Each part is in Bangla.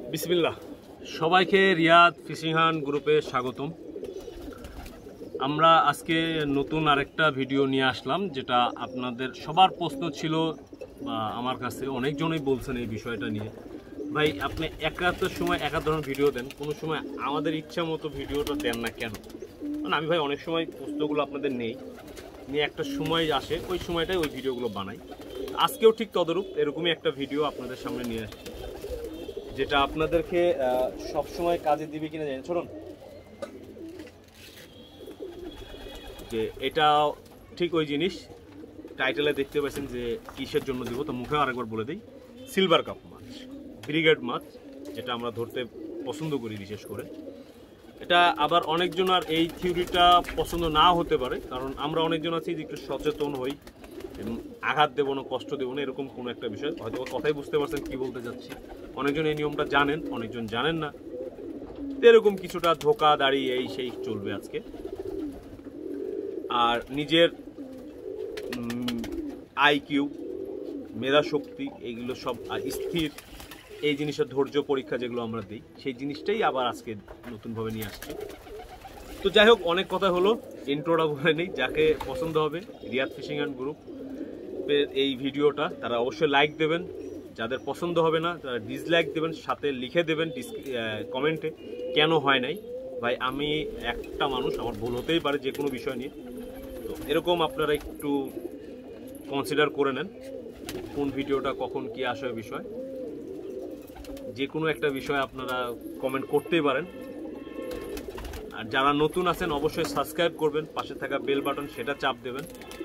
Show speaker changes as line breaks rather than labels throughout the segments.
বিসমিল্লাহ, সবাইকে রিয়াদ ফিশিং হান্ট গ্রুপে স্বাগতম। আমরা আজকে নতুন আরেকটা ভিডিও নিয়ে আসলাম, যেটা আপনাদের সবার প্রশ্ন ছিল বা আমার কাছে অনেকজনই বলছেন এই বিষয়টা নিয়ে। ভাই, আপনি একাত্তর সময় একা ধরনের ভিডিও দেন, কোনো সময় আমাদের ইচ্ছা মতো ভিডিওটা দেন না কেন? মানে আমি ভাই অনেক সময় প্রশ্নগুলো আপনাদের নিয়ে একটা সময় আসে, ওই সময়টাই ওই ভিডিওগুলো বানাই। আজকেও ঠিক তদরূপ এরকমই একটা ভিডিও আপনাদের সামনে নিয়ে আসছি, যেটা আপনাদেরকে সবসময় কাজে দিবে কিনা জানেন। চলুন, যে এটা ঠিক ওই জিনিস টাইটেলে দেখতে পাচ্ছেন যে কিসের জন্য দিব, তো মুখে আরেকবার বলে দিই। সিলভার কাপ মাছ, ব্রিগেড মাছ, যেটা আমরা ধরতে পছন্দ করি বিশেষ করে। এটা আবার অনেকজন আর এই থিওরিটা পছন্দ না হতে পারে, কারণ আমরা অনেকজন আছি যে একটু সচেতন হই, আঘাত দেবো না, কষ্ট দেবো না, এরকম কোনো একটা বিষয়। হয়তো কথাই বুঝতে পারছেন কি বলতে যাচ্ছি। অনেকজন এই নিয়মটা জানেন, অনেকজন জানেন না। এরকম কিছুটা ধোকা দাঁড়ি এই সেই চলবে আজকে। আর নিজের আইকিউ, মেধা শক্তি, এইগুলো সব স্থির, এই জিনিসের ধৈর্য পরীক্ষা যেগুলো আমরা দিই, সেই জিনিসটাই আবার আজকে নতুনভাবে নিয়ে আসছি। তো যাই হোক, অনেক কথা হলো, ইন্ট্রোটা বলে নেই। যাকে পছন্দ হবে রিয়াদ ফিশিং হান্ট গ্রুপ এই ভিডিওটা, তারা অবশ্যই লাইক দেবেন। যাদের পছন্দ হবে না তারা ডিসলাইক দেবেন, সাথে লিখে দেবেন কমেন্টে কেন হয় নাই। ভাই, আমি একটা মানুষ, আমার ভুল হতেই পারে যে কোনো বিষয় নিয়ে। তো এরকম আপনারা একটু কনসিডার করে নেন কোন ভিডিওটা কখন কি আসে বিষয়। যে কোনো একটা বিষয় আপনারা কমেন্ট করতেই পারেন। আর যারা নতুন আছেন অবশ্যই সাবস্ক্রাইব করবেন, পাশে থাকা বেল বাটন সেটা চাপ দেবেন।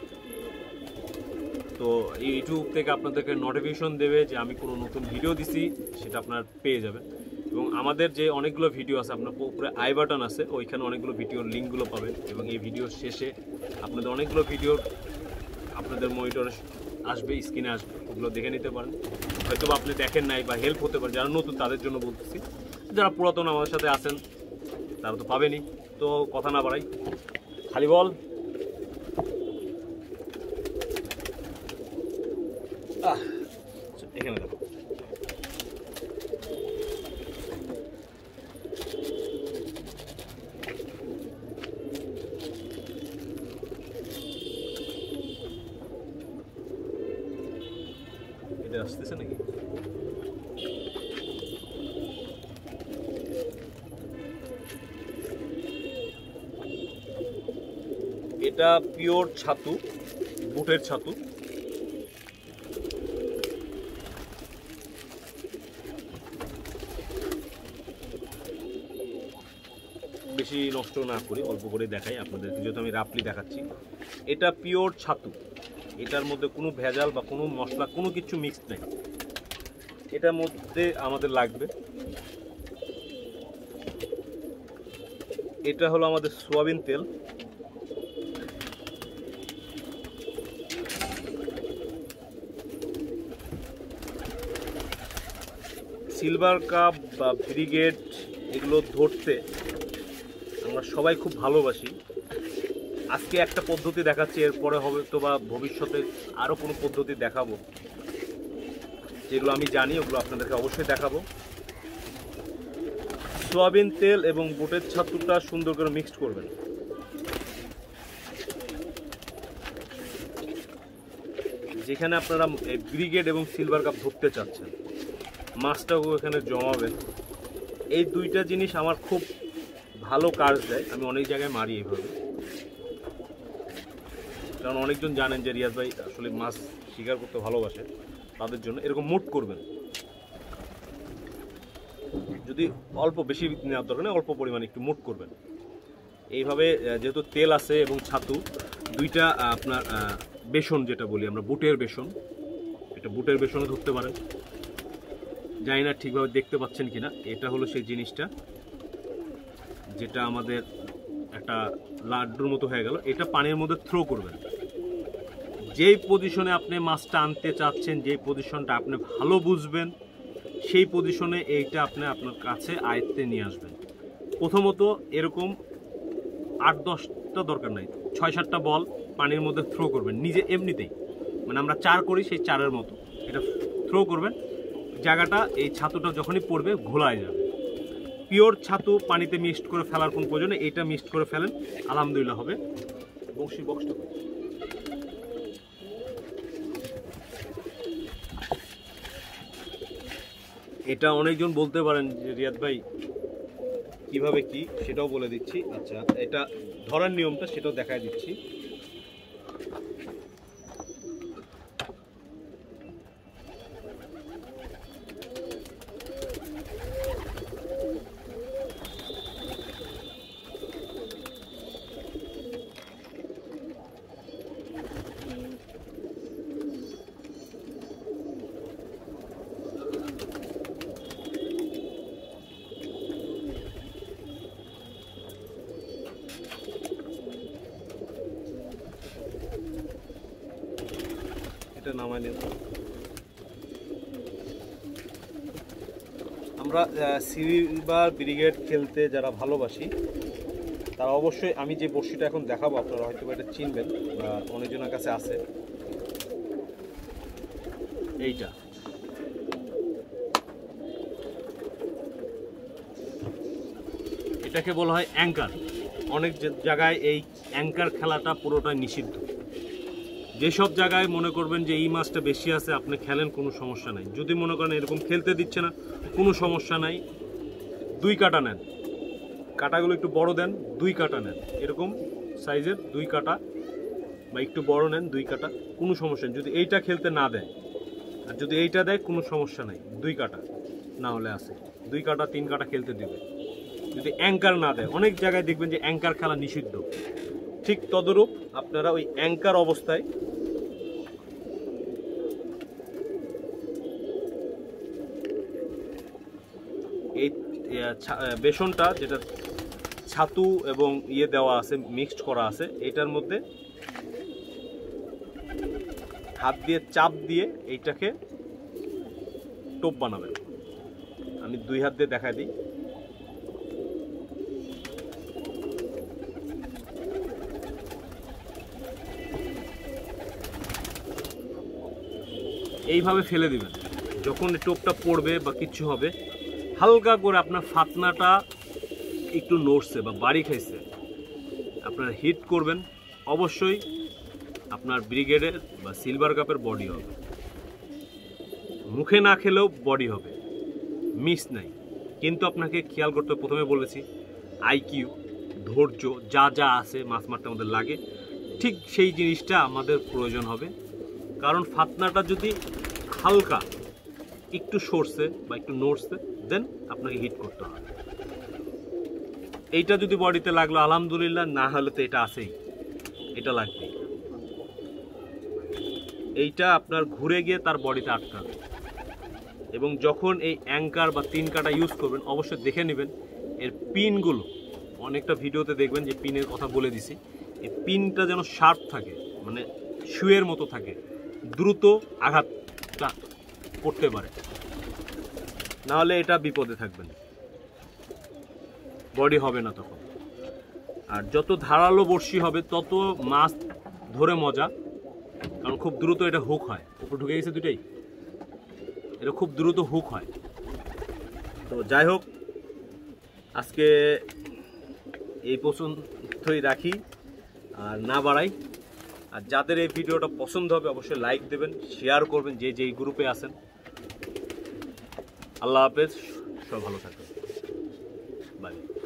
তো ইউটিউব থেকে আপনাদেরকে নোটিফিকেশন দেবে যে আমি কোনো নতুন ভিডিও দিছি, সেটা আপনার পেয়ে যাবেন। এবং আমাদের যে অনেকগুলো ভিডিও আছে, আপনার উপরে আই বাটন আছে, ওইখানে অনেকগুলো ভিডিওর লিঙ্কগুলো পাবেন। এবং এই ভিডিওর শেষে আপনাদের অনেকগুলো ভিডিও আপনাদের মনিটরে আসবে, স্ক্রিনে আসবে, ওগুলো দেখে নিতে পারেন। হয়তো আপনি দেখেন নাই বা হেল্প হতে পারে। যারা নতুন তাদের জন্য বলতেছি, যারা পুরাতন আমাদের সাথে আছেন তারা তো পাবেনই। তো কথা না বাড়াই, খালি বল। এখানে দেখো, এটা আসতেছে নাকি? এটা পিওর ছাতু, বুটের ছাতু। বেশি নষ্ট না করি, অল্প করে দেখাই আপনাদেরকে, যেহেতু আমি রাফলি দেখাচ্ছি। এটা পিওর ছাতু, এটার মধ্যে কোনো ভেজাল বা কোনো মশলা কোনো কিছু মিক্সড নেই। এটার মধ্যে আমাদের লাগবে, এটা হলো আমাদের সোয়াবিন তেল, সিলভার কাপ বা ব্রিগেড, এগুলো ধরতে আমরা সবাই খুব ভালোবাসি। আজকে একটা পদ্ধতি দেখাচ্ছি, এরপরে হবে তো বা ভবিষ্যতে আরও কোনো পদ্ধতি দেখাবো, যেগুলো আমি জানি ওগুলো আপনাদেরকে অবশ্যই দেখাবো। সোয়াবিন তেল এবং বুটের ছাতুটা সুন্দর করে মিক্সড করবেন। যেখানে আপনারা ব্রিগেড এবং সিলভার কাপ ধরতে চাচ্ছেন, মাছটাও এখানে জমাবেন। এই দুইটা জিনিস আমার খুব ভালো কাজ দেয়, আমি অনেক জায়গায় মারি এইভাবে। কারণ অনেকজন জানেন যে রিয়াজ ভাই আসলে মাছ শিকার করতে ভালোবাসে, তাদের জন্য এরকম মুট করবেন। যদি অল্প, বেশি নেওয়ার দরকার নেই, অল্প পরিমাণে একটু মুট করবেন এইভাবে। যেহেতু তেল আছে এবং ছাতু দুইটা, আপনার বেসন যেটা বলি আমরা, বুটের বেসন, এটা বুটের বেসনও ধরতে পারেন। জানি না ঠিকভাবে দেখতে পাচ্ছেন কিনা। এটা হলো সেই জিনিসটা যেটা আমাদের একটা লাড্ডুর মতো হয়ে গেল। এটা পানির মধ্যে থ্রো করবেন। যেই পজিশনে আপনি মাছটা আনতে চাচ্ছেন, যেই পজিশনটা আপনি ভালো বুঝবেন, সেই পজিশনে এইটা আপনি আপনার কাছে আয়ত্তে নিয়ে আসবেন। প্রথমত এরকম 8-10টা দরকার নাই, 6-7টা বল পানির মধ্যে থ্রো করবেন নিজে এমনিতেই। মানে আমরা 4 করি, সেই 4-এর মতো এটা থ্রো করবেন। জায়গাটা এই ছাতুটা যখনই পড়বে ঘোলায় যাবে। পিওর ছাতু পানিতে মিক্সড করে ফেলার কোন প্রয়োজন নেই, এটা মিক্সড করে ফেলেন, আলহামদুলিল্লাহ হবে। বংশী বক্সটা এটা অনেকজন বলতে পারেন যে রিয়াদ ভাই কিভাবে কি, সেটাও বলে দিচ্ছি। আচ্ছা, এটা ধরার নিয়মটা সেটাও দেখায় দিচ্ছি। নামাই নেব। আমরা সিলভার ব্রিগেড খেলতে যারা ভালোবাসি তারা অবশ্যই, আমি যে বড়শিটা এখন দেখাবো আপনারা হয়তো এটা চিনবেন বা অনেকজনের কাছে আছে, এইটা এটাকে বলা হয় অ্যাঙ্কার। অনেক জায়গায় এই অ্যাঙ্কার খেলাটা পুরোটাই নিষিদ্ধ। যেসব জায়গায় মনে করবেন যে এই মাছটা বেশি আছে আপনি খেলেন, কোনো সমস্যা নাই। যদি মনে করেন এরকম খেলতে দিচ্ছে না, কোনো সমস্যা নাই, 2 কাটা নেন, কাটাগুলো একটু বড় দেন, 2 কাটা নেন, এরকম সাইজের 2 কাটা বা একটু বড় নেন 2 কাটা, কোনো সমস্যা নেই। যদি এইটা খেলতে না দেয় আর যদি এইটা দেয় কোনো সমস্যা নাই, 2 কাটা না হলে আছে 2 কাটা 3 কাটা খেলতে দেবে। যদি অ্যাঙ্কার না দেয়, অনেক জায়গায় দেখবেন যে অ্যাঙ্কার খেলা নিষিদ্ধ, ঠিক তদরূপ আপনারা ওই অ্যাঙ্কার অবস্থায় এই বেসনটা, যেটা ছাতু এবং দেওয়া আছে, মিক্সড করা আছে, এটার মধ্যে হাত দিয়ে চাপ দিয়ে এইটাকে টোপ বানাবেন। আমি 2 হাত দিয়ে দেখাই দিই। এইভাবে ফেলে দিবেন। যখন টোপটা পড়বে বা কিছু হবে, হালকা করে আপনার ফাতনাটা একটু নড়ছে বা বাড়ি খাইছে, আপনারা হিট করবেন। অবশ্যই আপনার ব্রিগেডের বা সিলভার কাপের বডি হবে, মুখে না খেলেও বডি হবে, মিস নাই। কিন্তু আপনাকে খেয়াল করতে, প্রথমে বলেছি আইকিউ, ধৈর্য, যা যা আছে মাছ মারতে আমাদের লাগে, ঠিক সেই জিনিসটা আমাদের প্রয়োজন হবে। কারণ ফাতনাটা যদি হালকা একটু সরছে বা একটু নড়ছে, দেন আপনাকে হিট করতে হবে। এইটা যদি বডিতে লাগলো আলহামদুলিল্লাহ, না হলে তো এটা আছেই, এটা লাগবে। এইটা আপনার ঘুরে গিয়ে তার বডিতে আটকাবে। এবং যখন এই অ্যাঙ্কার বা 3 কাটা ইউজ করবেন, অবশ্যই দেখে নেবেন এর পিনগুলো। অনেকটা ভিডিওতে দেখবেন যে পিনের কথা বলে দিছি, এই পিনটা যেন শার্প থাকে, মানে শুয়ের মতো থাকে, দ্রুত আঘাতটা করতে পারে, নাহলে এটা বিপদে থাকবেন, বডি হবে না তখন। আর যত ধারালো বড়শি হবে তত মাছ ধরে মজা, কারণ খুব দ্রুত এটা হুক হয়। উপর ঢুকে গেছে দুটাই, এটা খুব দ্রুত হুক হয়। তো যাই হোক, আজকে এই পর্যন্তই রাখি আর না বাড়াই। আর যাদের এই ভিডিওটা পছন্দ হবে অবশ্যই লাইক দেবেন, শেয়ার করবেন যে যেই গ্রুপে আছেন। আল্লাহ হাফেজ, সব ভালো থাকবেন, বাই।